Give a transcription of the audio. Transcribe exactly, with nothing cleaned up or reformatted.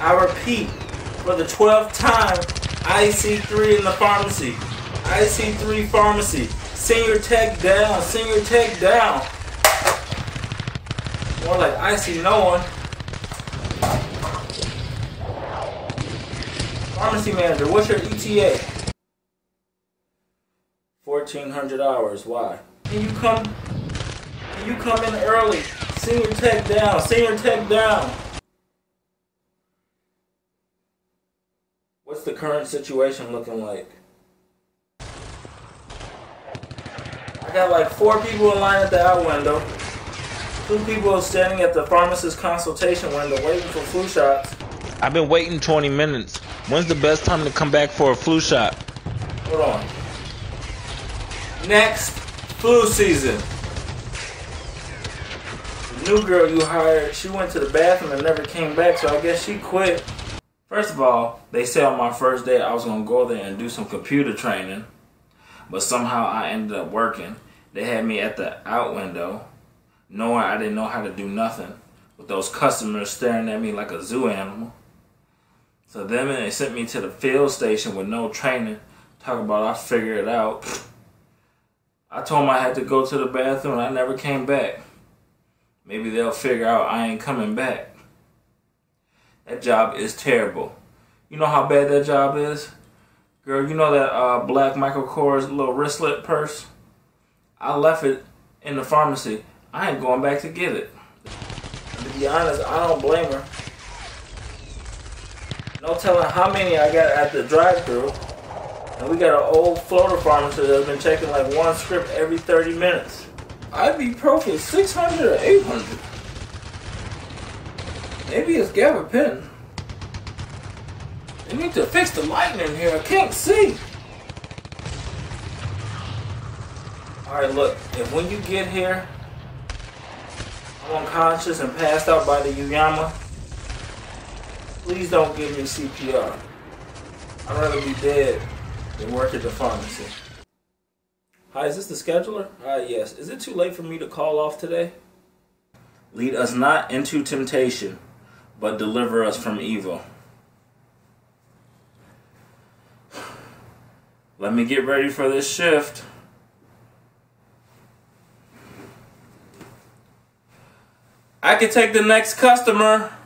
I repeat, for the twelfth time, I C three in the pharmacy. I C three pharmacy. Senior tech down. Senior tech down. More like I see no one. Pharmacy manager, what's your E T A? fourteen hundred hours. Why? Can you come? Can you come in early? Senior tech down. Senior tech down. What's the current situation looking like? I got like four people in line at the out window. Two people standing at the pharmacist consultation window waiting for flu shots. I've been waiting twenty minutes. When's the best time to come back for a flu shot? Hold on. Next flu season. The new girl you hired, she went to the bathroom and never came back, so I guess she quit. First of all, they said on my first day I was going to go there and do some computer training, but somehow I ended up working. They had me at the out window, knowing I didn't know how to do nothing, with those customers staring at me like a zoo animal. So then they sent me to the field station with no training, talking about I figured it out. I told them I had to go to the bathroom and I never came back. Maybe they'll figure out I ain't coming back. That job is terrible. You know how bad that job is? Girl, you know that uh, black Michael Kors little wristlet purse? I left it in the pharmacy. I ain't going back to get it. And to be honest, I don't blame her. No telling how many I got at the drive-thru. And we got an old Florida pharmacist that's been checking like one script every thirty minutes. Ibuprofen six hundred or eight hundred. Maybe it's gabapentin. They need to fix the lighting in here. I can't see. Alright, look. If when you get here, I'm unconscious and passed out by the Uyama, please don't give me C P R. I'd rather be dead than work at the pharmacy. Hi, is this the scheduler? Ah, yes. Is it too late for me to call off today? Lead us not into temptation, but deliver us from evil. Let me get ready for this shift. I can take the next customer.